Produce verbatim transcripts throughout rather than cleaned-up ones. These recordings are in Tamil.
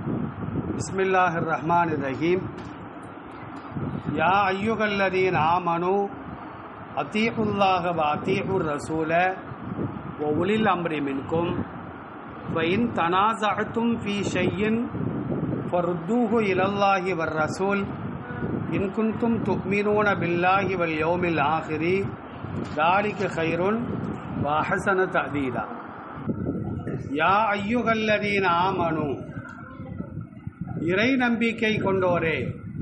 பிஸ்மில்லாஹிர் ரஹ்மானிர் ரஹீம். யா அய்யுஹல்லதீன ஆமனு அத்தீஉல்லாஹ வ அத்தீஉர் ரசூல வ உலில் அம்ரி மின்கும் ஃப இன் தனாஸஅதும் ஃபீ ஷைஇன் ஃபருத்தூஹு இலல்லாஹி வர் ரசூல் இன் குன்தும் துஃமினூன பில்லாஹி வல் யௌமில் ஆஹிரி ذَلِكَ خَيْرٌ وَأَحْسَنُ تَأْوِيلًا. யா அய்யுஹல்லதீன ஆமனு, இறை நம்பிக்கை கொண்டோரே,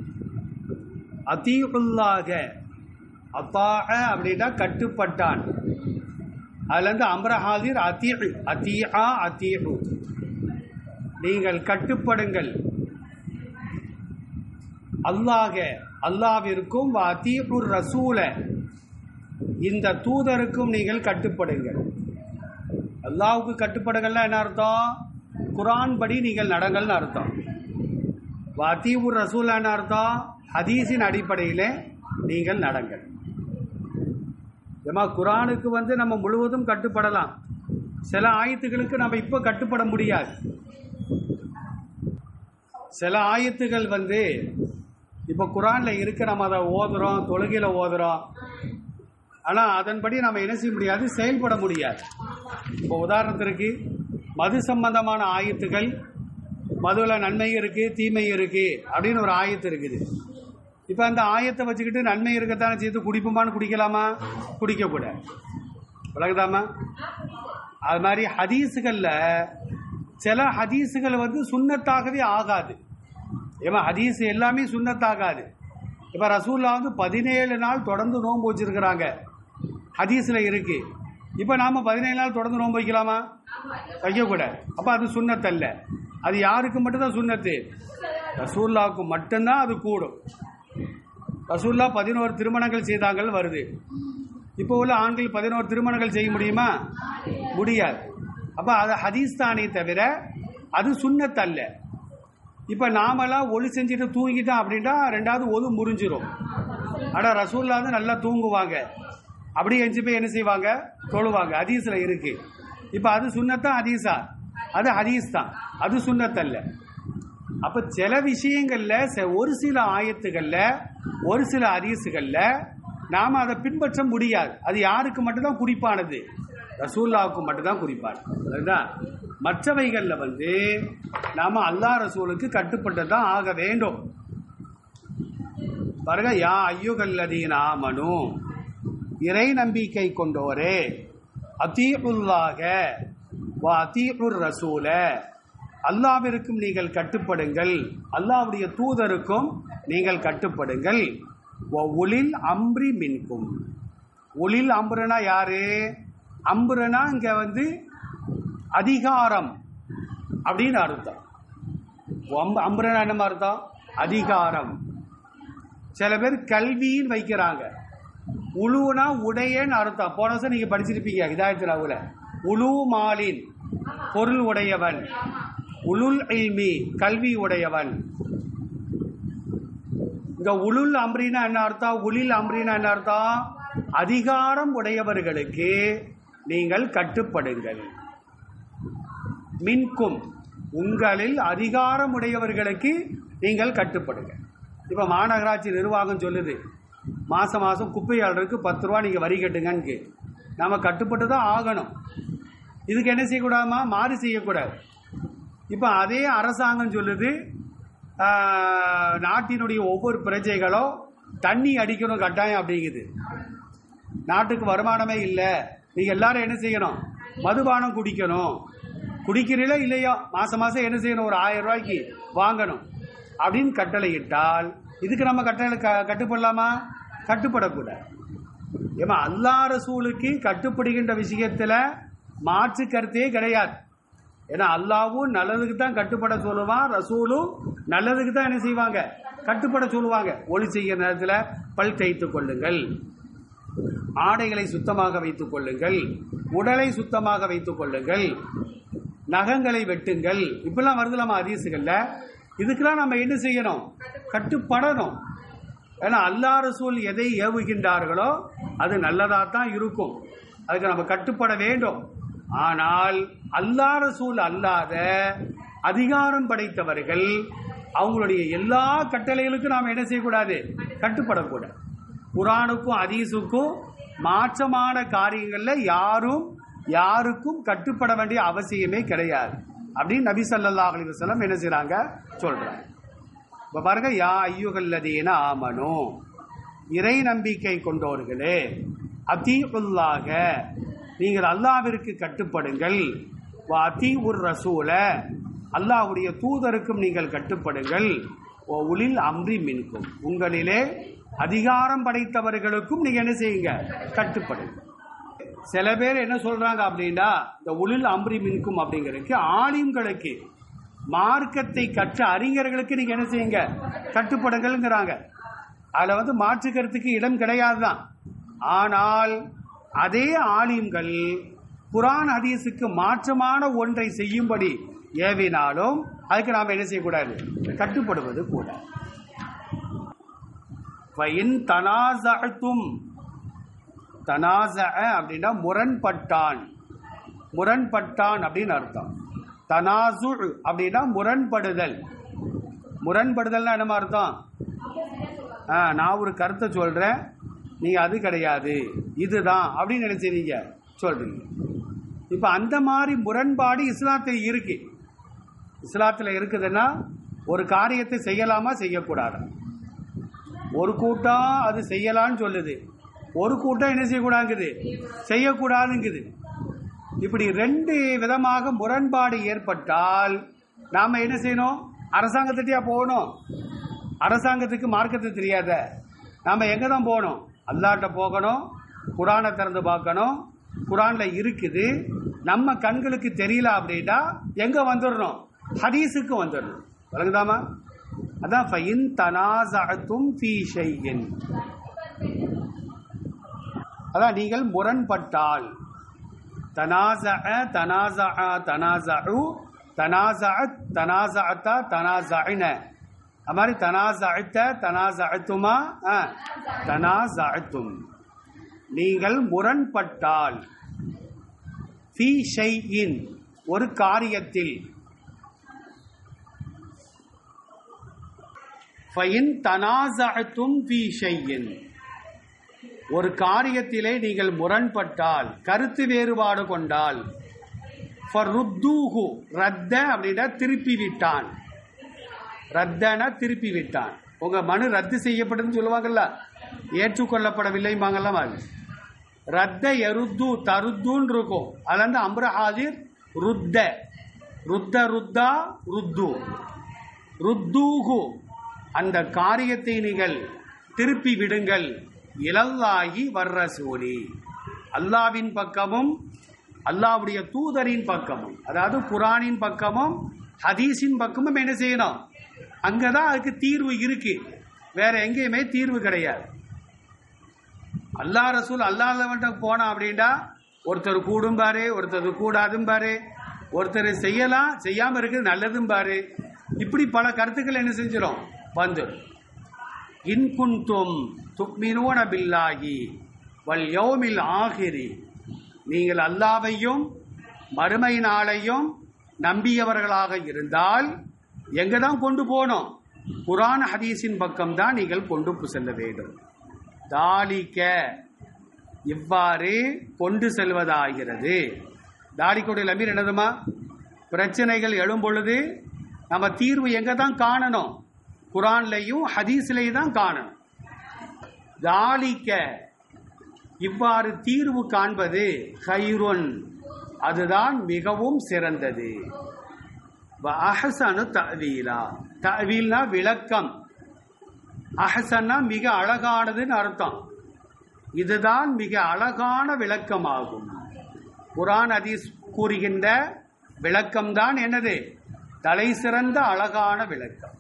அதீஉல்லாஹ, அத்தாஅ அப்படின்னா கட்டுப்பட்டான், அதுலேருந்து அம்ரஹாதிர் அத்தீ அத்தீஆ அத்தீஉ, நீங்கள் கட்டுப்படுங்கள். அல்லாஹ, அல்லாவிற்கும், வ அத்தீஉர் ரசூல, இந்த தூதருக்கும் நீங்கள் கட்டுப்படுங்கள். அல்லாஹ்வுக்கு கட்டுப்படுங்கள்னா என்ன அர்த்தம்? குர்ஆன் படி நீங்கள் நடங்கள்னு அர்த்தம். வ அத்தீஉர் ரசூல் என்ன அர்த்தம்? ஹதீஸின் அடிப்படையில் நீங்கள் நடங்கள். ஏமா குர்ஆனுக்கு வந்து நம்ம முழுவதும் கட்டுப்படலாம், சில ஆயத்துகளுக்கு நம்ம இப்போ கட்டுப்பட முடியாது. சில ஆயத்துகள் வந்து இப்போ குர்ஆனில் இருக்க, நம்ம அதை ஓதுறோம், தொழுகையில் ஓதுறோம், ஆனால் அதன்படி நம்ம என்ன செய்ய முடியாது, செயல்பட முடியாது. இப்போ உதாரணத்திற்கு மது சம்பந்தமான ஆயத்துகள், மதுவில் நன்மை இருக்குது தீமை இருக்குது அப்படின்னு ஒரு ஆயத்து இருக்குது. இப்போ அந்த ஆயத்தை வச்சுக்கிட்டு நன்மை இருக்கத்தானே சேர்த்து குடிப்போமான்னு குடிக்கலாமா? குடிக்கக்கூடாது. விளக்குதாமா? அது மாதிரி ஹதீஸுகளில் சில ஹதீஸுகள் வந்து சுன்னத்தாகவே ஆகாது. ஏமா ஹதீஸ் எல்லாமே சுன்னத்தாகாது. இப்போ ரசூல்லா வந்து பதினேழு நாள் தொடர்ந்து நோன்பு வச்சிருக்கிறாங்க, ஹதீஸில் இருக்கு. இப்போ நாம் பதினேழு நாள் தொடர்ந்து நோன்பு வைக்கலாமா? வைக்கக்கூடாது. அப்போ அது சுன்னத்தல்ல. அது யாருக்கு மட்டும்தான் சுன்னத்து? ரசூல்லாவுக்கு மட்டும்தான் அது கூடும். ரசூல்லா பதினோரு திருமணங்கள் செய்தாங்கள் வருது. இப்போ உள்ள ஆண்கள் பதினோரு திருமணங்கள் செய்ய முடியுமா? முடியாது. அப்போ அது ஹதீஸ் தானே தவிர அது சுன்னத்தல்ல. இப்போ நாமெல்லாம் ஒளி செஞ்சுட்டு தூங்கிட்டோம் அப்படின்ட்டா ரெண்டாவது ஒது முறிஞ்சிரும். ஆனால் ரசூல்லா வந்து நல்லா தூங்குவாங்க, அப்படி எஞ்சி போய் என்ன செய்வாங்க, தொழுவாங்க. ஹதீஸில் இருக்கு. இப்போ அது சுன்னத்தான் ஹதீஸா? அது ஹதீஸ் தான், அது சுன்னத்தல்ல. அப்போ சில விஷயங்களில், ஒரு சில ஆயத்துகளில், ஒரு சில ஹதீஸுகளில் நாம் அதை பின்பற்ற முடியாது. அது யாருக்கு மட்டும்தான் குறிப்பானது? ரசூல்லாவுக்கு மட்டும்தான் குறிப்பானது. அதுதான். மற்றவைகளில் வந்து நாம் அல்லாஹ் ரசூலுக்கு கட்டுப்பட்டு தான் ஆக வேண்டும். பாருங்க, யா அய்யுஹல்லதீன ஆமனு, இறை நம்பிக்கை கொண்டோரே, அதீஉல்லாஹ வ அதீஉர் ரசூல, அல்லாஹ்விற்கும் நீங்கள் கட்டுப்படுங்கள், அல்லாஹ்வுடைய தூதருக்கும் நீங்கள் கட்டுப்படுங்கள். வ உலில் அம்ரி மின்கும், உலில் அம்ருனா யாரு? அம்ருனா இங்க வந்து அதிகாரம் அப்படின்னு அர்த்தம். அம்ருனா என்ன அர்த்தம்? அதிகாரம். சில பேர் கல்வின்னு வைக்கிறாங்க. உலுனா உடையன்னு அர்த்தம். போன வருஷம் நீங்க படிச்சிருப்பீங்க ஹிதாயத்துல் அவுல. உலு மாலின், பொருள் உடையவன். உலுல் இல்மி, கல்வி உடையவன். இங்க உலுல் அம்ரினா என்ன அர்த்தம்? உலில் அம்ரினா என்ன அர்த்தம்? அதிகாரம் உடையவர்களுக்கு நீங்கள் கட்டுப்படுங்கள். மின்கும், உங்களில் அதிகாரம் உடையவர்களுக்கு நீங்கள் கட்டுப்படுங்கள். இப்போ மாநகராட்சி நிர்வாகம் சொல்லுது, மாதம் மாதம் குப்பையாளருக்கு பத்து ரூபா நீங்கள் வரி கட்டுங்கன்னு. நாம் கட்டுப்பட்டு தான் ஆகணும். இதுக்கு என்ன செய்யக்கூடாதுமா? மாறு செய்யக்கூடாது. இப்போ அதே அரசாங்கம் சொல்லுது, நாட்டினுடைய ஒவ்வொரு பிரஜைகளும் தண்ணி அடிக்கணும் கட்டாயம் அப்படிங்குது. நாட்டுக்கு வருமானமே இல்லை, நீங்கள் எல்லாரும் என்ன செய்யணும்? மதுபானம் குடிக்கணும். குடிக்கிறீங்களோ இல்லையோ மாதம் மாதம் என்ன செய்யணும்? ஒரு ஆயிரம் ரூபாய்க்கு வாங்கணும் அப்படின்னு கட்டளை இட்டால் இதுக்கு நம்ம கட்டளை க கட்டுப்படலாமா? கட்டுப்படக்கூடாது. ஏமா அல்லாஹ் ரசூலுக்கு கட்டுப்படுகின்ற விஷயத்தில் மாற்று கருத்தே கிடையாது. ஏன்னா அல்லாவும் நல்லதுக்கு தான் கட்டுப்பட சொல்லுவான், ரசூலும் நல்லதுக்கு தான் என்ன செய்வாங்க? கட்டுப்பட சொல்லுவாங்க. ஒளி செய்கிற நேரத்தில் பல் தேய்த்துக் கொள்ளுங்கள், ஆடைகளை சுத்தமாக வைத்துக் கொள்ளுங்கள், உடலை சுத்தமாக வைத்துக் கொள்ளுங்கள், நகங்களை வெட்டுங்கள், இப்பெல்லாம் வருதுலாமா ஹதீஸுகள்ல. இதுக்கெல்லாம் நம்ம என்ன செய்யணும்? கட்டுப்படணும். ஏன்னா அல்லாஹ் ரசூல் எதை ஏவுகின்றார்களோ அது நல்லதாக தான் இருக்கும், அதுக்கு நம்ம கட்டுப்பட வேண்டும். ஆனால் அல்லாஹ் ரசூல் அல்லாத அதிகாரம் படைத்தவர்கள் அவங்களுடைய எல்லா கட்டளைகளுக்கும் நாம் என்ன செய்யக்கூடாது, கட்டுப்படக்கூடாது. குர்ஆனுக்கும் ஹதீஸுக்கும் மாற்றமான காரியங்கள்ல யாரும் யாருக்கும் கட்டுப்பட வேண்டிய அவசியமே கிடையாது அப்படின்னு நபி ஸல்லல்லாஹு அலைஹி வஸல்லம் என்ன செய்றாங்க சொல்றாங்க. இப்ப பாருங்க, யா அய்யுஹல்லதீன ஆமனு, இறை நம்பிக்கை கொண்டோர்களே, அதீஉல்லாஹ, நீங்கள் அல்லாஹ்விற்கு கட்டுப்படுங்கள், வ அதீஉர் ரசூல, அல்லாஹ்வுடைய தூதருக்கும் நீங்கள் கட்டுப்படுங்கள், வ உலில் அம்ரி மின்கும், உங்களிலே அதிகாரம் படைத்தவர்களுக்கும் நீங்க என்ன செய்யுங்க, கட்டுப்படுங்க. சில பேர் என்ன சொல்றாங்க அப்படின்னா, இந்த உலில் அம்ரி மின்கும் அப்படிங்கிறதுக்கு ஆலிம்களுக்கு, மார்க்கத்தை கற்ற அறிஞர்களுக்கு நீங்க என்ன செய்யுங்க, கட்டுப்படுங்கிறாங்க. அதுல வந்து மாற்றுக்கிறதுக்கு இடம் கிடையாதுதான். ஆனால் அதே ஆலிம்கள் குர்ஆன் ஹதீஸுக்கு மாற்றமான ஒன்றை செய்யும்படி ஏவினாலும் அதுக்கு நாம் என்ன செய்யக்கூடாது, கட்டுப்படுவது கூட. தனாசஅத்தும், தனாசஅ அப்படின்னா முரண்பட்டான், முரண்பட்டான் அப்படின்னு அர்த்தம். தனாசு அப்படின்னா முரண்படுதல். முரண்படுதல்னா என்ன அர்த்தம்? நான் ஒரு கருத்தை சொல்றேன், நீங்க அது கிடையாது இதுதான் அப்படின்னு நினைச்சீங்க சொல்றீங்க. இப்ப அந்த மாதிரி முரண்பாடு இஸ்லாத்தில் இருக்கு. இஸ்லாத்தில் இருக்குதுன்னா ஒரு காரியத்தை செய்யலாமா செய்யக்கூடாது. ஒரு கூட்டம் அது செய்யலான்னு சொல்லுது, ஒரு கூட்டம் என்ன செய்யக்கூடாதுங்குது, செய்யக்கூடாதுங்குது. இப்படி ரெண்டு விதமாக முரண்பாடு ஏற்பட்டால் நாம என்ன செய்யணும், அரசாங்கத்திட்டயா போகணும்? அரசாங்கத்துக்கு மார்க்கத்தை தெரியாத நாம எங்க தான் போகணும்? அல்லாஹ்ட்ட போகணும், குர்ஆனை திறந்து பார்க்கணும், குர்ஆன்ல இருக்குது, நம்ம கண்களுக்கு தெரியல அப்படின்னா எங்க வந்துடணும், ஹதீஸுக்கு வந்துடணும். வழங்குதாமா? அதான் ஃபைன் தனாஸஅதும் ஃபீ ஷைஇன், அதான் நீங்கள் முரண்பட்டால், தனாஸஅ தனாஸஅ தனாஸஉ தனாஸஅத் தனாஸஅதா தனாஸஅன, அது மாதிரி தனாஸஅத தனாஸஅதுமா தனாஸஅதும், நீங்கள் முரண்பட்டால், ஃபீ ஷைஇன் ஒரு காரியத்தில், ஃபைன் தனாஸஅதும் ஃபீ ஷைஇன் ஒரு காரியத்திலே நீங்கள் முரண்பட்டால், கருத்து வேறுபாடு கொண்டால், ஃபருத்தூஹு, ரத்த அப்படின்னா திருப்பி விட்டான், ரத்தனா திருப்பி விட்டான். உங்க மனு ரத்து செய்யப்படும் சொல்லுவாங்கல்ல, ஏற்றுக்கொள்ளப்படவில்லைமாங்கல்ல, ரத்த எருத்து தருத்துன்னு இருக்கும். அதுல இருந்து அம்ரஹாதிர் ருத்த, ருத்த ருத்தா ருத்து, ருத்தூஹு அந்த காரியத்தை நீங்கள் திருப்பி விடுங்கள், இலல்லாஹி வர்ரசூலி அல்லாவின் பக்கமும் அல்லாவுடைய தூதரின் பக்கமும், அதாவது குர்ஆனின் பக்கமும் ஹதீஸின் பக்கமும் என்ன செய்யணும், அங்கதான் அதுக்கு தீர்வு இருக்கு, வேற எங்கேயுமே தீர்வு கிடையாது. அல்லாஹ் ரசூல் அல்லாஹ்விட்ட போனா அப்படின்னா ஒருத்தர் கூடும் பாரு, ஒருத்தர் கூடாதும் பாரு, ஒருத்தர் செய்யலாம் செய்யாம இருக்குது நல்லதும் பாரு, இப்படி பல கருத்துக்கள் என்ன செஞ்சிடும் வந்துடும். இன் குன்தும் துக்மினூன பில்லாஹி வல் யௌமில் ஆகிரி, நீங்கள் அல்லாஹ்வையும் மறுமை நாளையும் நம்பியவர்களாக இருந்தால் எங்க தான் கொண்டு போகணும், குர்ஆன் ஹதீஸின் பக்கம் தான் நீங்கள் கொண்டு செல்ல வேண்டும். தாலிக்க இவ்வாறு கொண்டு செல்வதாகிறது. தாலிக்குடைய லமீர் என்னதுமா, பிரச்சனைகள் எழும் பொழுது நம்ம தீர்வு எங்க தான் காணணும், குர்ஆன்லையும் ஹதீஸ்லையும் தான் காணணும். தாலிக்க இவ்வாறு தீர்வு காண்பது, ஹைருன் அதுதான் மிகவும் சிறந்தது, அஹ்சனு தஅவீலா, தஅவீல்னா விளக்கம், அஹ்சன்னா மிக அழகானதுன்னு அர்த்தம். இதுதான் மிக அழகான விளக்கமாகும். குர்ஆன் ஹதீஸ் கூறுகின்ற விளக்கம் தான் என்னது, தலை சிறந்த அழகான விளக்கம்.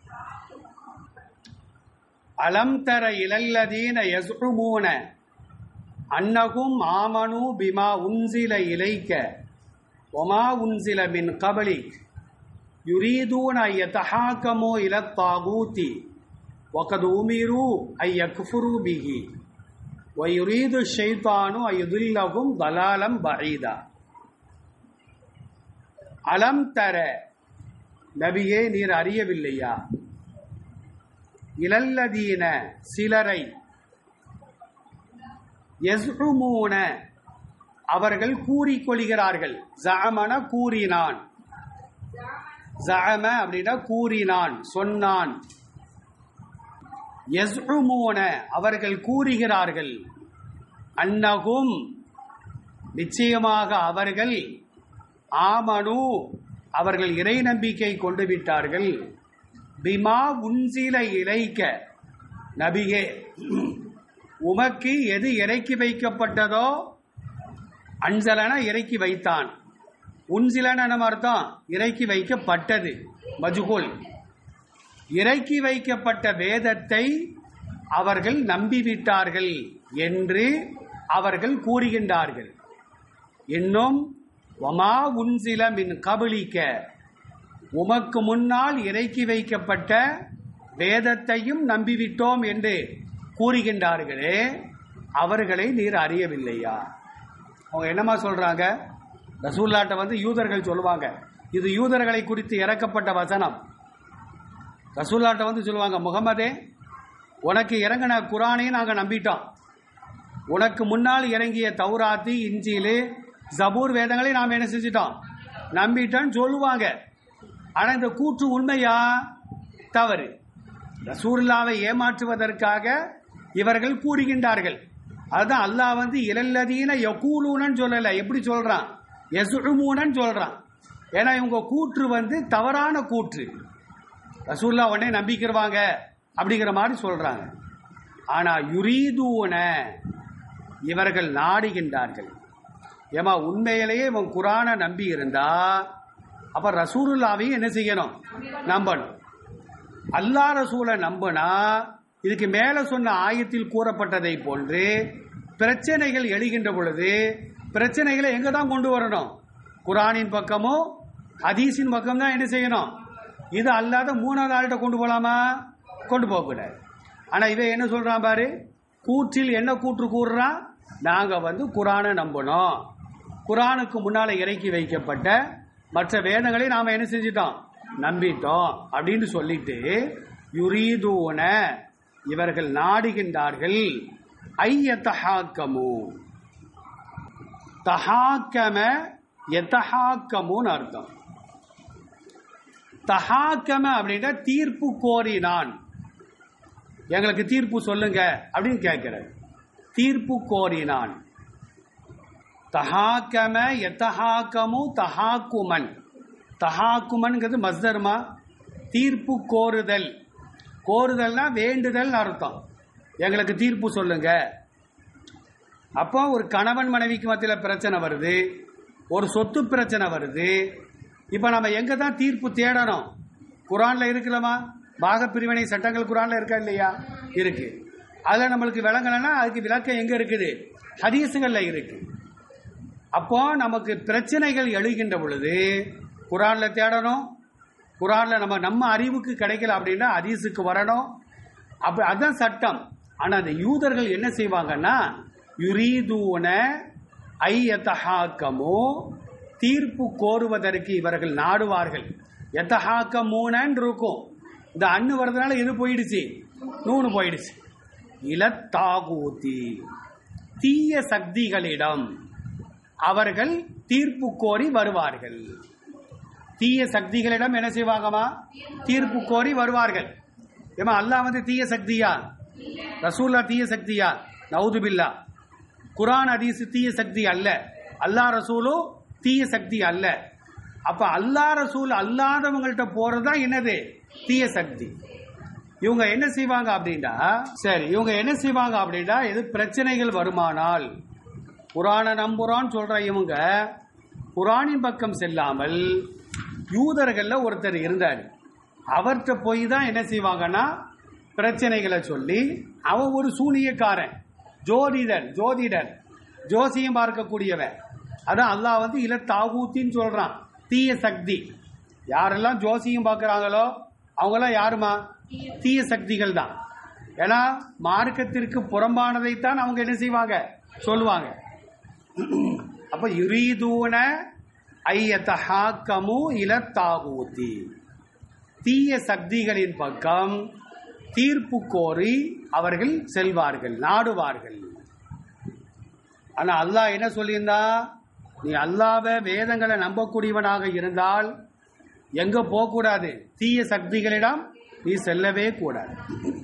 அலம் தர இலல்லதீன யஸ்உமூன அன்னகும் ஆமனு பிமா உன்சில இலைக்க வமா உன்சில மின் கபலிக் யுரீதூன யதஹாகமு இலத் தாகூதி வகத் உமிரு ஐ யக்ஃபுரு பிஹி வயுரீது ஷைத்தானு அயுதுல்லஹும் தலாலம் பஈதா. அலம் தர நபியே நீர் அறியவில்லையா? இலல்லதீன சிலரை, யஸ்உமூன அவர்கள் கூறிக்கொள்கிறார்கள். ஜஅமன கூறினான், ஜஅம அப்படின்னா கூறினான், சொன்னான். யஸ்உமூன அவர்கள் கூறுகிறார்கள். அன்னகும் நிச்சயமாக அவர்கள், ஆமனு அவர்கள் இறை நம்பிக்கை கொண்டு விட்டார்கள். பிமா உன்சில இலைக்க நபியே உமக்கு எது இறக்கி வைக்கப்பட்டதோ, அன்சலன இறக்கி வைத்தான், உன்சிலன நம்ம அர்த்தம் இறக்கி வைக்கப்பட்டது மஜ்ஹூல். இறக்கி வைக்கப்பட்ட வேதத்தை அவர்கள் நம்பிவிட்டார்கள் என்று அவர்கள் கூறுகின்றார்கள். இன்னும் வமா உன்சில மின் கபலிக்க உமக்கு முன்னால் இறக்கி வைக்கப்பட்ட வேதத்தையும் நம்பிவிட்டோம் என்று கூறுகின்றார்களே, அவர்களை நீர் அறியவில்லையா? அவங்க என்னமா சொல்றாங்க? ரசூலுல்லாஹ்ட்ட வந்து யூதர்கள் சொல்லுவாங்க, இது யூதர்களை குறித்து இறக்கப்பட்ட வசனம். ரசூலுல்லாஹ்ட்ட வந்து சொல்லுவாங்க, முகமதே உனக்கு இறங்கின குர்ஆனையும் நாங்கள் நம்பிட்டோம், உனக்கு முன்னால் இறங்கிய தௌராத்து, இன்ஜீல், ஜபூர் வேதங்களை நாம் என்ன செஞ்சிட்டோம், நம்பிட்டோன்னு சொல்லுவாங்க. ஆனால் இந்த கூற்று உண்மையா தவறு? ரசூலுல்லாஹ்வை ஏமாற்றுவதற்காக இவர்கள் கூறுகின்றார்கள். அதுதான் அல்லாஹ் வந்து இலல்லதீன யகூலூனன்னு சொல்லலை, எப்படி சொல்றான், யஸ்உமூனன்னு சொல்றான். ஏன்னா இவங்க கூற்று வந்து தவறான கூற்று. ரசூலுல்லாஹ் உடனே நம்பிக்கிறவாங்க அப்படிங்கிற மாதிரி சொல்றாங்க. ஆனா யுரீதூன இவர்கள் நாடுகின்றார்கள். ஏமா உண்மையிலேயே இவன் குர்ஆனை நம்பி இருந்தா அப்ப ரசூலுல்லாஹ்வையும் என்ன செய்யணும், நம்பணும். அல்லாஹ் ரசூலை நம்பினா இதுக்கு மேல சொன்ன ஆயத்தில் கூறப்பட்டதை போன்று பிரச்சனைகள் எழுகின்ற பொழுது பிரச்சனைகளை எங்க தான் கொண்டு வரணும், குர்ஆனின் பக்கமோ ஹதீஸின் பக்கம் தான் என்ன செய்யணும். இது அல்லாத மூணாவது ஆள்கிட்ட கொண்டு போகலாமா? கொண்டு போகக்கூடாது. ஆனா இவன் என்ன சொல்றான் பாரு, கூற்றில் என்ன கூற்று கூறுறான், நாங்க வந்து குர்ஆனை நம்பணும், குர்ஆனுக்கு முன்னால இறக்கி வைக்கப்பட்ட மற்ற வேதங்களை நாம என்ன செஞ்சிட்டோம், நம்பிட்டோம் அப்படின்னு சொல்லிட்டு, யுரீதூன இவர்கள் நாடுகின்றார்கள், ஐயத்தஹாக்கமு தஹாக்கம யதஹாக்கமுன்னு அர்த்தம். தஹாக்கம அப்படின்னா தீர்ப்பு கோரினான், எங்களுக்கு தீர்ப்பு சொல்லுங்க அப்படின்னு கேட்கிறார். தீர்ப்பு கோரினான். தஹாக்கம யதஹாக்கமு தஹாக்குமன். தஹாக்குமன்ங்கிறது மஸ்தர்மா, தீர்ப்பு கோருதல். கோருதல்னா வேண்டுதல் அர்த்தம், எங்களுக்கு தீர்ப்பு சொல்லுங்க. அப்போ ஒரு கணவன் மனைவிக்கு மத்தியில் பிரச்சனை வருது, ஒரு சொத்து பிரச்சனை வருது. இப்போ நம்ம எங்க தான் தீர்ப்பு தேடணும்? குர்ஆன்ல இருக்குல்லமா, பாக பிரிவினை சட்டங்கள் குர்ஆன்ல இருக்கா இல்லையா? இருக்கு. அதில் நம்மளுக்கு விளங்கலைன்னா அதுக்கு விளக்கம் எங்க இருக்குது? ஹதீஸுகள்ல இருக்கு. அப்போ நமக்கு பிரச்சனைகள் எழுகின்ற பொழுது குர்ஆன்ல தேடணும். குர்ஆன்ல நம்ம நம்ம அறிவுக்கு கிடைக்கல அப்படின்னா ஹதீஸுக்கு வரணும். அப்ப அதான் சட்டம். ஆனா அந்த யூதர்கள் என்ன செய்வாங்கன்னா, யுரீதூன ஐயதஹாக்கமு தீர்ப்பு கோருவதற்கு இவர்கள் நாடுவார்கள். யதஹாக்கமூனன் இருக்கும், இந்த அன்னு வரதுனால இது போயிடுச்சு, நூனு போயிடுச்சு. இலத்தாகூதி தீய சக்திகளிடம் அவர்கள் தீர்ப்பு கோரி வருவார்கள். தீய சக்திகளிடம் என்ன செய்வாங்கம்மா? தீர்ப்பு கோரி வருவார்கள். ஏமா அல்லாஹ் வந்து தீய சக்தியா? ரசூலுல்லாஹ் தீய சக்தியா? நவுதுபில்லா. குர்ஆன் ஹதீஸ் தீய சக்தி அல்ல, அல்லாஹ் ரசூலும் தீய சக்தி அல்ல. அப்ப அல்லாஹ் ரசூல் அல்லாதவங்கள்ட்ட போறதுதான் என்னது? தீய சக்தி. இவங்க என்ன செய்வாங்க அப்படின்னா, சரி இவங்க என்ன செய்வாங்க அப்படின்னா, எது பிரச்சனைகள் வருமானால் குர்ஆனை நம்புறான்னு சொல்ற இவங்க குர்ஆனின் பக்கம் செல்லாமல் யூதர்கள்ல ஒருத்தர் இருந்தார், அவர்கிட்ட போய் தான் என்ன செய்வாங்கன்னா பிரச்சனைகளை சொல்லி, அவன் ஒரு சூனியக்காரன், ஜோதிடர், ஜோதிடர் ஜோசியம் பார்க்கக்கூடியவன். அதான் அல்லாஹ் வந்து இல தாகூத்தின்னு சொல்றான், தீய சக்தி. யாரெல்லாம் ஜோசியம் பார்க்கறாங்களோ அவங்களாம் யாருமா? தீய சக்திகள் தான். ஏன்னா மார்க்கத்திற்கு புறம்பானதைத்தான் அவங்க என்ன செய்வாங்க, சொல்லுவாங்க. அப்ப யுரீதூன ஐயதஹாக்கமு இல தாகூத்தி தீய சக்திகளின் பக்கம் தீர்ப்பு கோரி அவர்கள் செல்வார்கள், நாடுவார்கள். ஆனா அல்லாஹ் என்ன சொல்லியிருந்தா, நீ அல்லாஹ்வை வேதங்களை நம்பக்கூடியவனாக இருந்தால் எங்க போகக்கூடாது, தீய சக்திகளிடம் நீ செல்லவே கூடாது.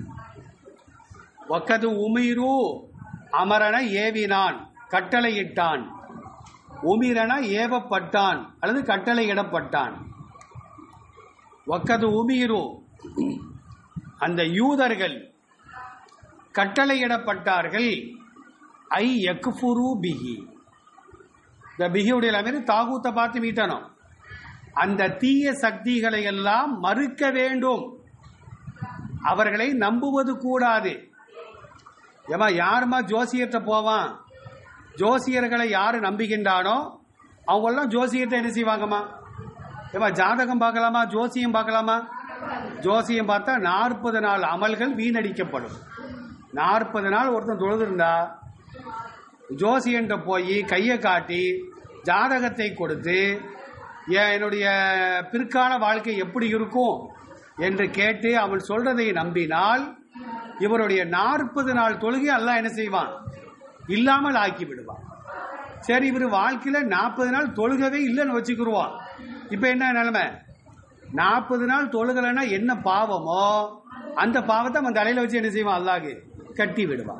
வக்கது உமிரு அமரன ஏவினான், கட்டளையிட்டான். உமிரன ஏவப்பட்டான் அல்லது கட்டளையிடப்பட்டான். வக்கது உமிரு அந்த யூதர்கள் கட்டளையிடப்பட்டார்கள். ஐ யக்ஃபுரு பிஹி, இந்த பிஹியுடைய எல்லாமே தாகூத்தை பார்த்து மீட்டணும். அந்த தீய சக்திகளை எல்லாம் மறுக்க வேண்டும், அவர்களை நம்புவது கூடாது. ஏமா யாருமா ஜோசியத்தை போவான், ஜோசியர்களை யாரு நம்புகின்றானோ அவங்கெல்லாம் ஜோசியத்தை என்ன செய்வாங்கம்மா, ஏமா ஜாதகம் பார்க்கலாமா, ஜோசியம் பார்க்கலாமா? ஜோசியம் பார்த்தா நாற்பது நாள் அமல்கள் வீணடிக்கப்படும். நாற்பது நாள் ஒருத்தன் தொழுதிருந்தா ஜோசியன்ட்ட போய் கையை காட்டி ஜாதகத்தை கொடுத்து என்னுடைய பிற்கால வாழ்க்கை எப்படி இருக்கும் என்று கேட்டு அவன் சொல்றதை நம்பினால் இவருடைய நாற்பது நாள் தொழுகை அல்லாஹ் என்ன செய்வான், இல்லாமல் ஆக்கி விடுவான். சரி, இவர் வாழ்க்கையில நாற்பது நாள் தொழுகவே இல்லைன்னு வச்சுக்கிடுவான். இப்ப என்ன நிலைமை, நாற்பது நாள் தொழுகலைன்னா என்ன பாவமோ அந்த பாவத்தை அவன் தலையில வச்சு என்ன செய்வான், அல்லாஹ் கட்டி விடுவான்.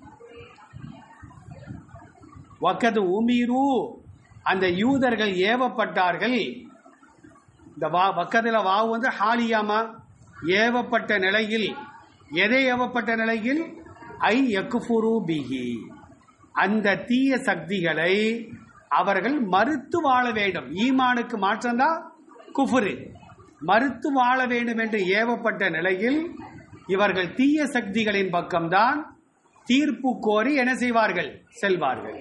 வக்கது உமீரு அந்த யூதர்கள் ஏவப்பட்டார்கள். இந்த வா வக்கத்தில் வாவு வந்து ஹாலியாமா, ஏவப்பட்ட நிலையில். எதை ஏவப்பட்ட நிலையில்? ஐ யக்ஃபுரு பிஹி, அந்த தீய சக்திகளை அவர்கள் மறுத்து வாழ வேண்டும். ஈமானுக்கு மாற்றம்தான் குஃபுரு. மறுத்து வாழ வேண்டும் என்று ஏவப்பட்ட நிலையில் இவர்கள் தீய சக்திகளின் பக்கம்தான் தீர்ப்பு கோரி என்ன செய்வார்கள், செல்வார்கள்.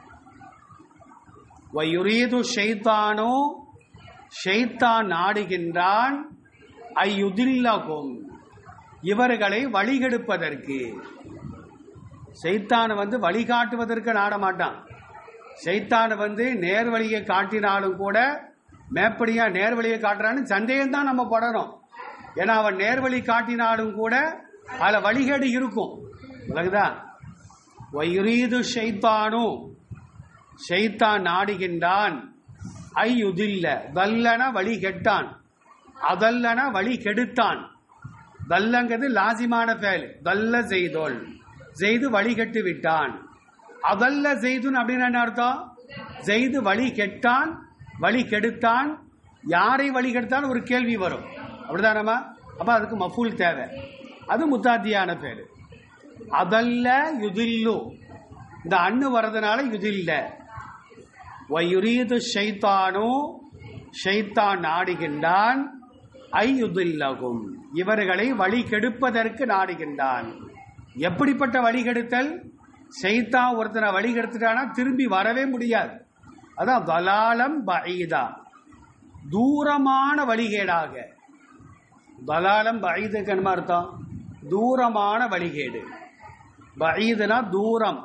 வயுரீது ஷைத்தானோ, ஷைத்தான் நாடுகின்றான், ஐயுதில்லகும் இவர்களை வழிகெடுப்பதற்கு. ஷைத்தான் வந்து வழிகாட்டுவதற்கு நாட மாட்டான். ஷைத்தான் வந்து நேர்வழியை காட்டினாலும் கூட மேப்படியா நேர்வழியை காட்டுறான்னு சந்தேகம் தான் நம்ம படணும். ஏன்னா அவன் நேர்வழி காட்டினாலும் கூட அதுல வழிகேடு இருக்கும். விலகுதா? வயுரீது ஷைத்தானு ஷைத்தான் நாடுகின்றான், ஐயுதில்ல தல்லன வழி கெட்டான், அதல்லன வழி கெடுத்தான். தல்லங்கிறது லாசிமான ஃபேல், தல்ல செய்தோல், செய்து வழி கெட்டு விட்டான். அதல்ல செய்துன்னு அப்படின்னு என்ன அர்த்தம்? செய்து வழி கெட்டான், வழி கெடுத்தான். யாரை வழி கெடுத்தான் ஒரு கேள்வி வரும், அப்படிதானமா? அப்ப அதுக்கு மஃபூல் தேவை, அது முத்தாத்தியான பேரு. அதல்ல யுதில்லு, இந்த அண்ணு வர்றதுனால யுதில்ல. வயுரீது ஷைத்தானு ஷைத்தான் நாடுகின்றான், ஐயுதில்லகும் இவர்களை வழி கெடுப்பதற்கு நாடுகின்றான். எப்படிப்பட்ட வழி கெடுத்தல்? ஷைத்தான் ஒருத்தனை வழி கெடுத்துட்டானா திரும்பி வரவே முடியாது. அதான் தலாலம் பஈதா, தூரமான வழிகேடாக. தலாலம் பஈதுக்கு என்ன அர்த்தம்? தூரமான வழிகேடு. பஈதுனா தூரம்.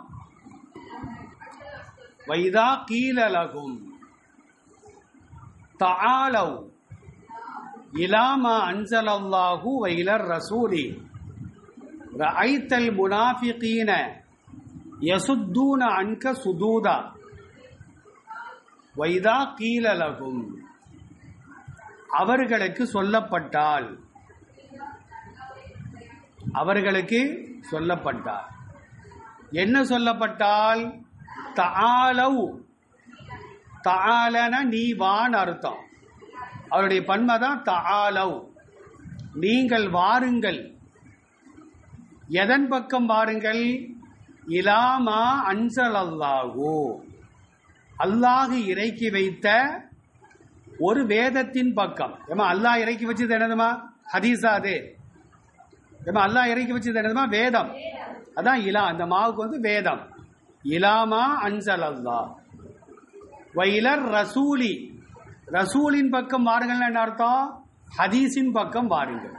வைதா கீலலகும் தஆலவ் இலாமா அன்ஸலல்லாஹு வைலர் ரசூலி ரஐத்தல் முனாஃபிகீன யசுத்தூன அன்க சுதூதா. வைதா கீலலகும் அவர்களுக்கு சொல்லப்பட்டால், அவர்களுக்கு சொல்லப்பட்டால் என்ன சொல்லப்பட்டால்? தஆலவ், தஆலன நீ வான் அர்த்தம். அவருடைய பன்மைதான் தஆலவ், நீங்கள் வாருங்கள். எதன் பக்கம் வாருங்கள்? இலாமா அன்ஸலல்லாஹு, அல்லாஹ் இறக்கி வைத்த ஒரு வேதத்தின் பக்கம். ஏமா அல்லாஹ் இறக்கி வச்சது என்னதுமா? ஹதீஸா? அது ஏமா அல்லாஹ் இறக்கி வச்சது என்னதுமா? வேதம். அதான் இலா, அந்த மாவுக்கு வந்து வேதம். இலாமா அன்ஸலல்லாஹ் வைலர் ரசூலி, ரசூலின் பக்கம் வாருங்கள் என்ன அர்த்தம்? ஹதீஸின் பக்கம் வாருங்கள்.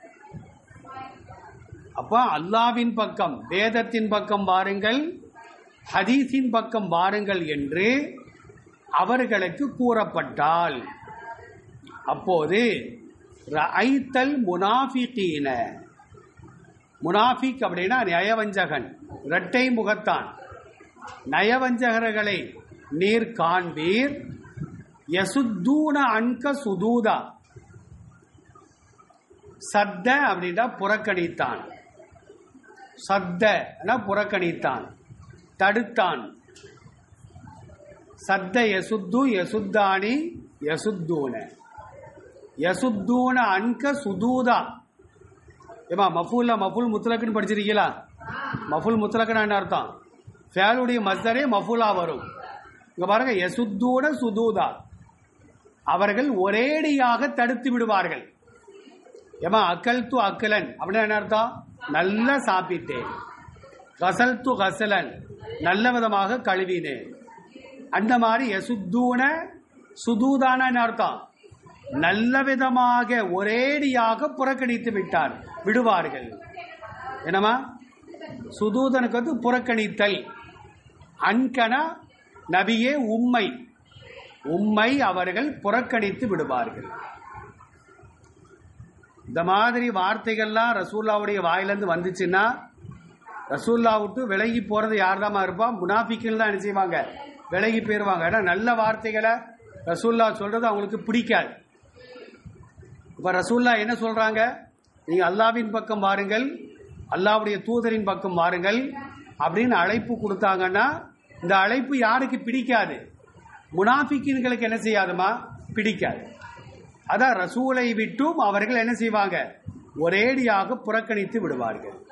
அப்ப அல்லாவின் பக்கம், வேதத்தின் பக்கம் வாருங்கள், ஹதீஸின் பக்கம் வாருங்கள் என்று அவர்களுக்கு கூறப்பட்டால், அப்போது ரஐத்தல் முனாஃபிகீன, முனாஃபிக் அப்படின்னா நயவஞ்சகன், இரட்டை முகத்தான். நயவஞ்சகர்களை நீர் காண்பீர். யசுத்தூன அன்க சுதூதா, சத்த அப்படின்னா புறக்கணித்தான், சத்த புறக்கணித்தான், தடுத்தான். சத்த யசுத்து யசுத்தானி யசுத்தூன, யசுத்தூன அன்க சுதூதா. ஏமா மஃபூல்ல மஃபூல் முத்தலக்குன்னு படிச்சிருக்கீங்களா? மஃபூல் முத்தலக்குன்னு என்ன அர்த்தம்? ஃபேலுடைய மஸ்தரே மஃபூலா வரும். இங்க பாருங்க, யசுத்தூன சுதூதா, அவர்கள் ஒரேடியாக தடுத்து விடுவார்கள். ஏமா அக்கல் து அக்கலன் அப்படின்னா என்ன அர்த்தம்? நல்லா சாப்பிட்டேன். கசல் து கசலன், நல்ல விதமாக கழுவினேன். அந்த மாதிரி யசுத்தூன சுதூதான என்ன அர்த்தம்? நல்ல விதமாக ஒரேடியாக புறக்கணித்து விட்டார், விடுவார்கள். என்னமா சுதூதனுக்கு வந்து புறக்கணித்தல். அன்கன நபியே உம்மை, உம்மை அவர்கள் புறக்கணித்து விடுவார்கள். இந்த மாதிரி வார்த்தைகள்லாம் ரசூல்லாவுடைய வாயிலிருந்து வந்துச்சுன்னா ரசூல்லா விட்டு விலகி போறது யார் தான் இருப்பா? முனாஃபிக்குகள் தான் என்ன செய்வாங்க? விலகி போயிருவாங்க. ஏன்னா நல்ல வார்த்தைகளை ரசூல்லா சொல்றது அவங்களுக்கு பிடிக்காது. இப்ப ரசூல்லா என்ன சொல்றாங்க? நீங்க அல்லாவின் பக்கம் வாருங்கள், அல்லாவுடைய தூதரின் பக்கம் வாருங்கள் அப்படின்னு அழைப்பு கொடுத்தாங்கன்னா இந்த அழைப்பு யாருக்கு பிடிக்காது? முனாஃபிக்கின்களுக்கு என்ன செய்யாதுமா? பிடிக்காது. அதான் ரசூலை விட்டும் அவர்கள் என்ன செய்வாங்க? ஒரேடியாக புறக்கணித்து விடுவார்கள்.